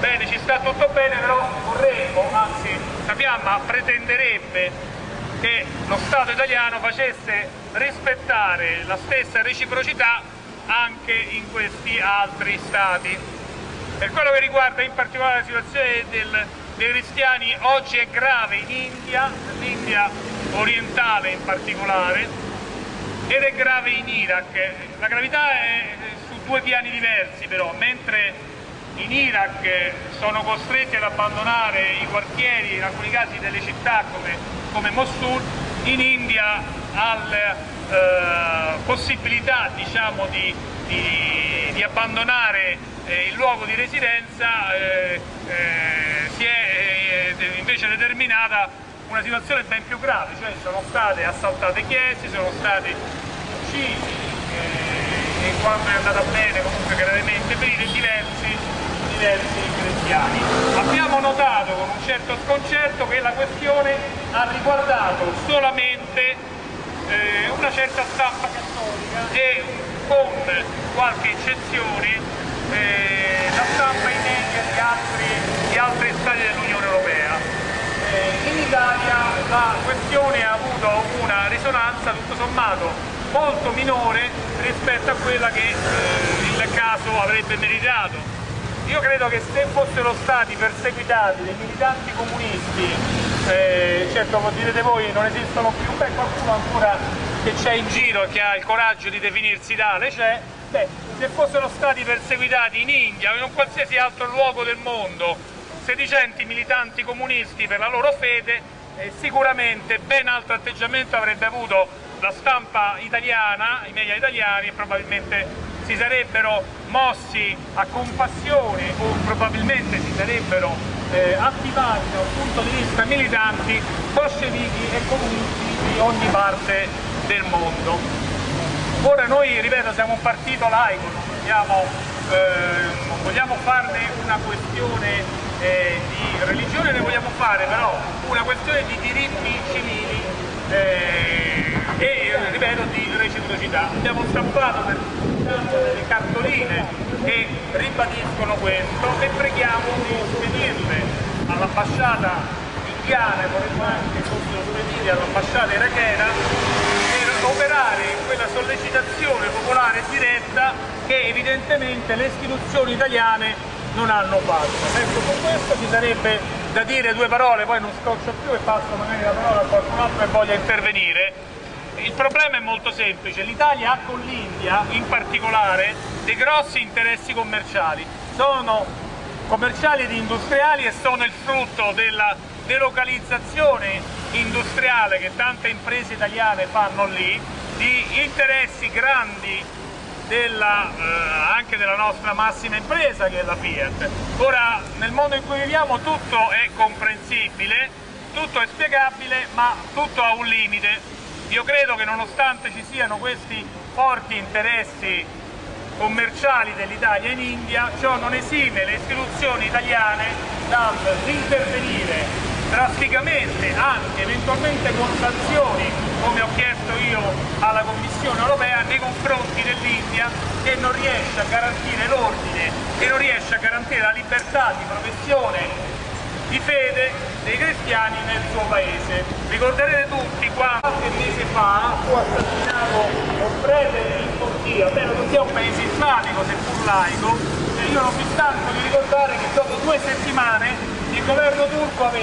Bene, ci sta tutto bene, però vorremmo, anzi la Fiamma pretenderebbe che lo Stato italiano facesse rispettare la stessa reciprocità anche in questi altri Stati. Per quello che riguarda in particolare la situazione dei cristiani, oggi è grave in India, l'India orientale in particolare, ed è grave in Iraq. La gravità è su due piani diversi però, mentre in Iraq sono costretti ad abbandonare i quartieri, in alcuni casi delle città come Mosul, in India alla possibilità, diciamo, di abbandonare il luogo di residenza si è invece determinata una situazione ben più grave, cioè sono state assaltate chiese, sono stati uccisi e quando è andata bene comunque gravemente feriti diversi cristiani. Abbiamo notato con un certo sconcerto che la questione ha riguardato solamente una certa stampa cattolica e con qualche eccezione la stampa in media di altri stati dell'Unione Europea. In Italia la questione ha avuto una risonanza tutto sommato molto minore rispetto a quella che il caso avrebbe meritato. Io credo che se fossero stati perseguitati dei militanti comunisti, certo direte voi non esistono più, qualcuno ancora che c'è in giro e che ha il coraggio di definirsi tale c'è, se fossero stati perseguitati in India o in un qualsiasi altro luogo del mondo sedicenti militanti comunisti per la loro fede, sicuramente ben altro atteggiamento avrebbe avuto la stampa italiana, i media italiani, e probabilmente si sarebbero mossi a compassione o probabilmente si sarebbero attivati da un punto di vista militanti bolscevichi e comunisti di ogni parte del mondo. Ora noi, ripeto, siamo un partito laico, non vogliamo farne una questione di religione, ne vogliamo fare però una questione di diritti civili e, ripeto, di reciprocità. Abbiamo stampato delle cartoline che ribadiscono questo e preghiamo di spedirle all'ambasciata indiana e vorremmo anche fossero spedite all'ambasciata irachena per operare quella sollecitazione popolare e diretta che evidentemente le istituzioni italiane non hanno fatto. Ecco, su questo ci sarebbe da dire due parole, poi non scoccio più e passo magari la parola a qualcun altro che voglia intervenire. Il problema è molto semplice, l'Italia ha con l'India in particolare dei grossi interessi commerciali, sono commerciali ed industriali e sono il frutto della delocalizzazione industriale che tante imprese italiane fanno lì, di interessi grandi anche della nostra massima impresa che è la Fiat. Ora, nel mondo in cui viviamo tutto è comprensibile, tutto è spiegabile, ma tutto ha un limite. Io credo che nonostante ci siano questi forti interessi commerciali dell'Italia in India, ciò non esime le istituzioni italiane dall'intervenire drasticamente, anche eventualmente con sanzioni, come ho chiesto io alla Commissione europea, nei confronti dell'India che non riesce a garantire l'ordine, che non riesce a garantire la libertà di professione, di fede dei cristiani nel suo paese. Ricorderete tutti qualche mese fa fu assassinato un prete in Turchia, la Turchia è un paese islamico seppur laico, e io non mi stanco di ricordare che dopo 2 settimane il governo turco aveva